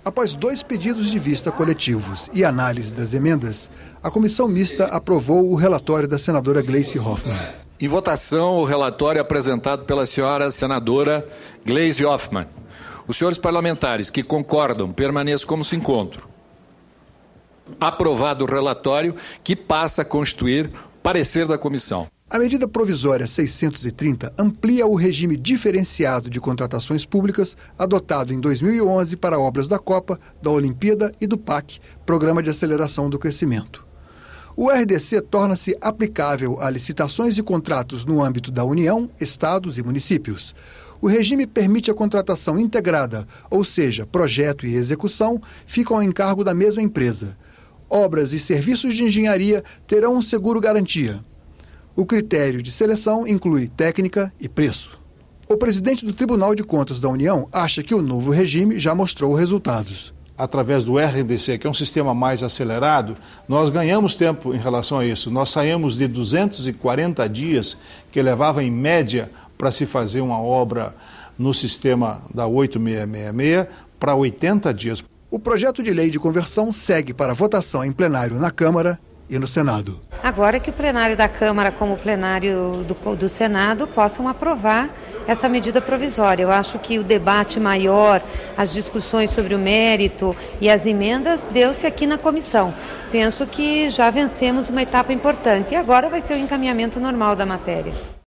Após 2 pedidos de vista coletivos e análise das emendas, a comissão mista aprovou o relatório da senadora Gleisi Hoffmann. Em votação, o relatório apresentado pela senhora senadora Gleisi Hoffmann. Os senhores parlamentares que concordam permaneçam como se encontram. Aprovado o relatório, que passa a constituir parecer da comissão. A medida provisória 630 amplia o regime diferenciado de contratações públicas adotado em 2011 para obras da Copa, da Olimpíada e do PAC, Programa de Aceleração do Crescimento. O RDC torna-se aplicável a licitações e contratos no âmbito da União, Estados e municípios. O regime permite a contratação integrada, ou seja, projeto e execução ficam ao encargo da mesma empresa. Obras e serviços de engenharia terão um seguro-garantia. O critério de seleção inclui técnica e preço. O presidente do Tribunal de Contas da União acha que o novo regime já mostrou resultados. Através do RDC, que é um sistema mais acelerado, nós ganhamos tempo em relação a isso. Nós saímos de 240 dias, que levava em média para se fazer uma obra no sistema da 8666, para 80 dias. O projeto de lei de conversão segue para votação em plenário na Câmara e no Senado. Agora que o plenário da Câmara, como o plenário do Senado, possam aprovar essa medida provisória. Eu acho que o debate maior, as discussões sobre o mérito e as emendas, deu-se aqui na comissão. Penso que já vencemos uma etapa importante e agora vai ser o encaminhamento normal da matéria.